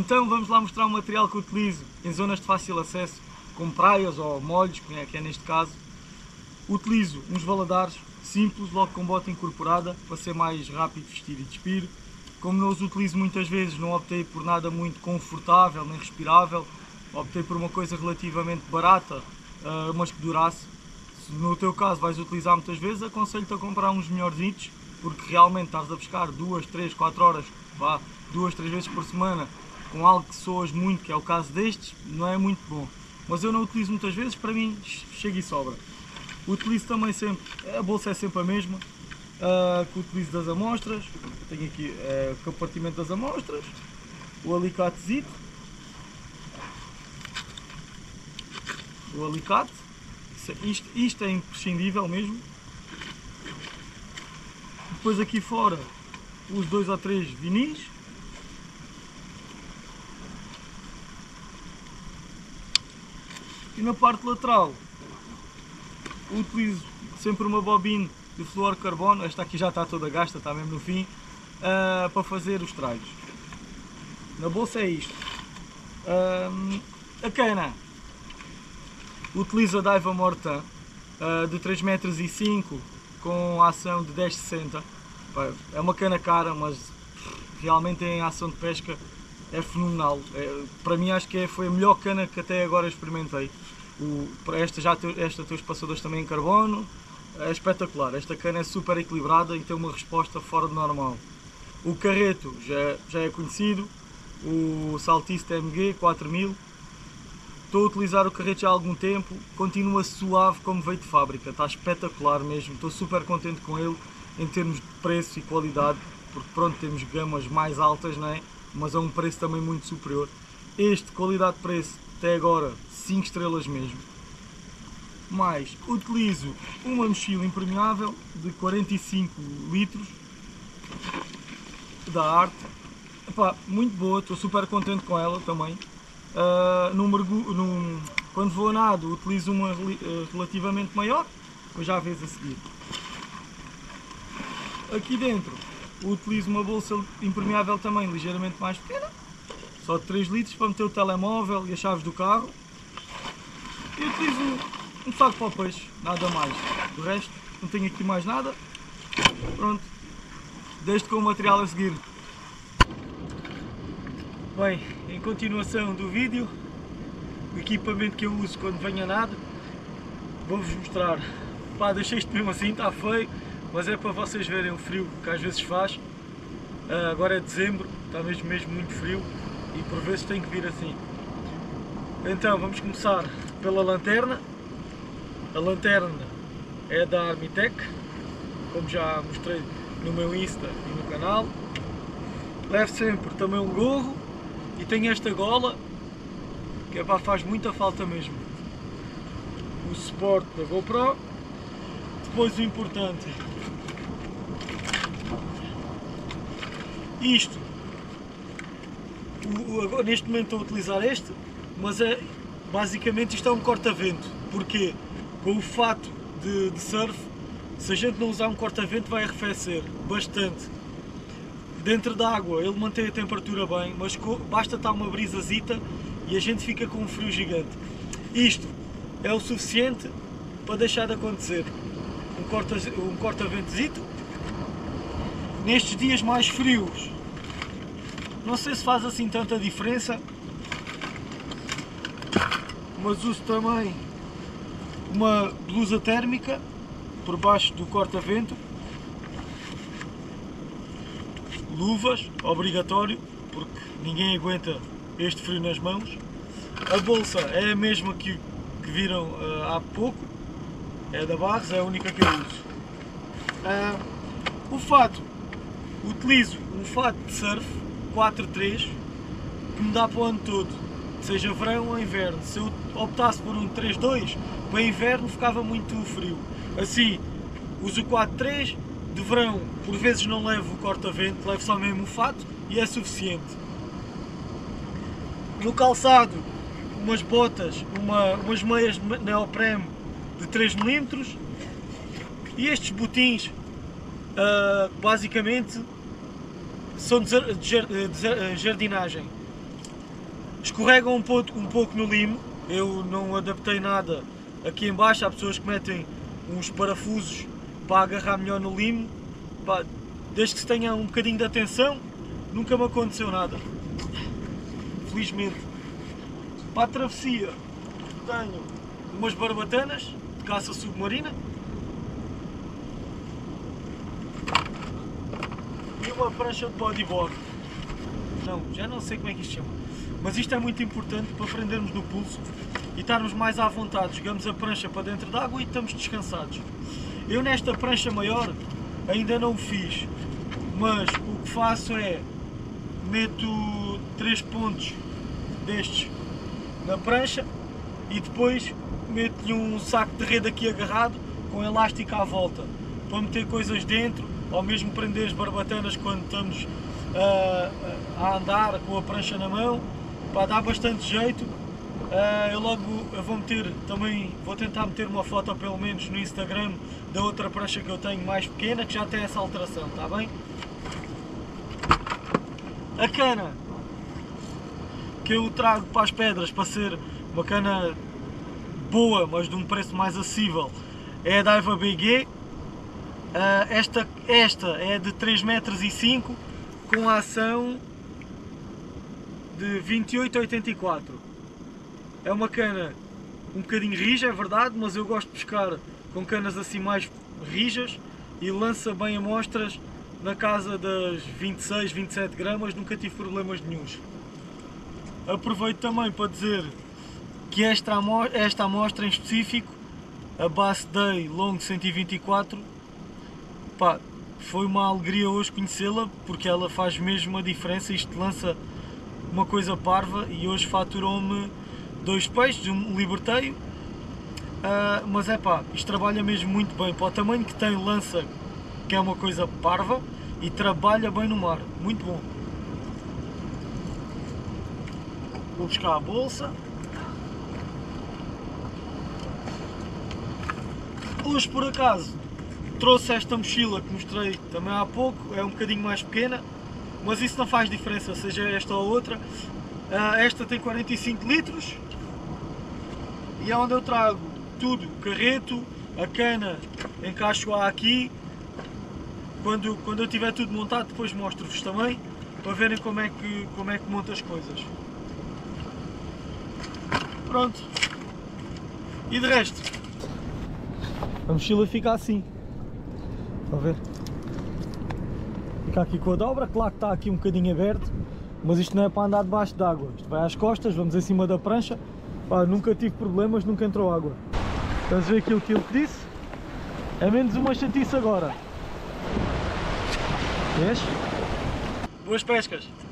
Então vamos lá mostrar o material que utilizo em zonas de fácil acesso, como praias ou molhos, que é neste caso. Utilizo uns valadares simples, logo com bota incorporada, para ser mais rápido vestir e despir. Como não os utilizo muitas vezes, não optei por nada muito confortável nem respirável, optei por uma coisa relativamente barata, mas que durasse. Se no teu caso vais utilizar muitas vezes, aconselho-te a comprar uns melhorzitos, porque realmente estás a pescar 2, 3, 4 horas, 2, 3 vezes por semana, com algo que soas muito, que é o caso destes, não é muito bom. Mas eu não utilizo muitas vezes, para mim chega e sobra. Utilizo também sempre, a bolsa é sempre a mesma, que utilizo das amostras. Tenho aqui o compartimento das amostras, o alicatezito, o alicate, isto é imprescindível mesmo. Depois aqui fora os 2 ou 3 vinis. E na parte lateral utilizo sempre uma bobina de fluorocarbono, esta aqui já está toda gasta, está mesmo no fim, para fazer os tralhos. Na bolsa é isto. A cana, utilizo a Daiwa Mortan de 3,5 m com ação de 10,60. É uma cana cara, mas realmente em ação de pesca é fenomenal. Para mim acho que foi a melhor cana que até agora experimentei. Esta tem os passadores também em carbono, é espetacular. Esta cana é super equilibrada e tem uma resposta fora de normal. O carreto já é conhecido, o Saltista MG 4000. Estou a utilizar o carreto já há algum tempo, continua suave como veio de fábrica, está espetacular mesmo. Estou super contente com ele em termos de preço e qualidade, porque pronto, temos gamas mais altas, não é? Mas a um preço também muito superior. Este, qualidade-preço, até agora 5 estrelas mesmo. Mais, utilizo uma mochila impermeável de 45 litros da Arte. Epá, muito boa, estou super contente com ela também. Quando vou a nado utilizo uma relativamente maior, mas já vês a seguir. Aqui dentro utilizo uma bolsa impermeável também ligeiramente mais pequena, só de 3 litros, para meter o telemóvel e as chaves do carro. E utilizo um saco para o peixe, nada mais. Do resto não tenho aqui mais nada. Pronto, deixo-te com o material a seguir. Bem, em continuação do vídeo, o equipamento que eu uso quando venho a nado, vou-vos mostrar. Pá, deixei isto mesmo assim, está feio, mas é para vocês verem o frio que às vezes faz. Agora é dezembro, está mesmo muito frio e por vezes tem que vir assim. Então vamos começar pela lanterna. A lanterna é da Armitec, como já mostrei no meu Insta e no canal. Levo sempre também um gorro e tenho esta gola, que faz muita falta mesmo. O suporte da GoPro. Depois o importante, isto, neste momento estou a utilizar este, mas basicamente isto é um corta-vento. Porquê? Com o fato de surf, se a gente não usar um corta-vento vai arrefecer bastante. Dentro da água ele mantém a temperatura bem, mas basta estar uma brisazita e a gente fica com um frio gigante. Isto é o suficiente para deixar de acontecer. Um corta-ventozito. Nestes dias mais frios, não sei se faz assim tanta diferença, mas uso também uma blusa térmica por baixo do corta-vento. Luvas, obrigatório, porque ninguém aguenta este frio nas mãos. A bolsa é a mesma que viram há pouco, é da Barros, é a única que eu uso. O fato, utilizo um fato de surf 4-3 que me dá para o ano todo, seja verão ou inverno. Se eu optasse por um 3-2, para inverno ficava muito frio. Assim, uso o 4-3. De verão, por vezes não levo o corta-vento, levo só mesmo o fato e é suficiente. No calçado, umas botas, umas meias de neoprene de 3 mm e estes botins, basicamente, são de jardinagem. escorregam um pouco no limo. Eu não adaptei nada aqui em baixo. Há pessoas que metem uns parafusos para agarrar melhor no limo. Pá, desde que se tenha um bocadinho de atenção, nunca me aconteceu nada, felizmente. Para a travessia tenho umas barbatanas de caça submarina e uma prancha de bodyboard. Não, já não sei como é que isto chama, mas isto é muito importante para prendermos no pulso e estarmos mais à vontade. Jogamos a prancha para dentro da água e estamos descansados. Eu nesta prancha maior ainda não o fiz, mas o que faço é meto 3 pontos destes na prancha e depois meto-lhe um saco de rede aqui agarrado com elástico à volta para meter coisas dentro, ou mesmo prender as barbatanas quando estamos a andar com a prancha na mão. Para dar bastante jeito. Eu vou meter também, vou tentar meter uma foto pelo menos no Instagram da outra prancha que eu tenho mais pequena, que já tem essa alteração, está bem? A cana que eu trago para as pedras para ser uma cana boa, mas de um preço mais acessível, é a Daiwa BG. Esta é de 3,5 metros com a ação de 28,84. É uma cana um bocadinho rija, é verdade, mas eu gosto de pescar com canas assim mais rijas e lança bem amostras na casa das 26, 27 gramas, nunca tive problemas nenhuns. Aproveito também para dizer que esta amostra em específico, a Bass Day Long 124, pá, foi uma alegria hoje conhecê-la, porque ela faz mesmo a diferença. Isto lança uma coisa parva e hoje faturou-me 2 peixes, um liberteio, mas é pá, isto trabalha mesmo muito bem, para o tamanho que tem, lança, que é uma coisa parva, e trabalha bem no mar, muito bom. Vou buscar a bolsa. Hoje por acaso trouxe esta mochila que mostrei também há pouco, é um bocadinho mais pequena, mas isso não faz diferença, seja esta ou outra. Esta tem 45 litros e é onde eu trago tudo, o carreto, a cana, encaixo-a aqui. Quando eu tiver tudo montado, depois mostro-vos também, para verem como é que monto as coisas. Pronto. E de resto, a mochila fica assim. Estão a ver? Fica aqui com a dobra, claro que está aqui um bocadinho aberto, mas isto não é para andar debaixo d'água. Isto vai às costas, vamos em cima da prancha. Pá, nunca tive problemas, nunca entrou água. Estás a ver aquilo que eu disse? É menos uma chatice agora. Vês? Boas pescas!